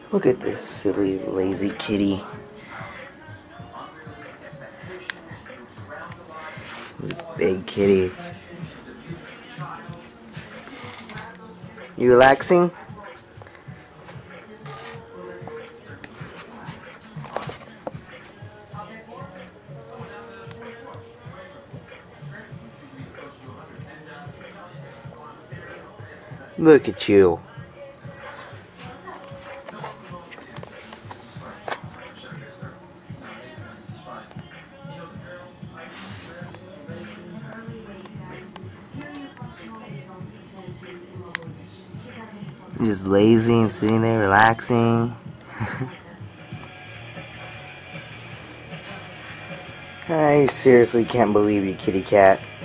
Look at this silly, lazy kitty. Big kitty. You relaxing? Look at you. You're just lazy and sitting there relaxing. I seriously can't believe you, kitty cat.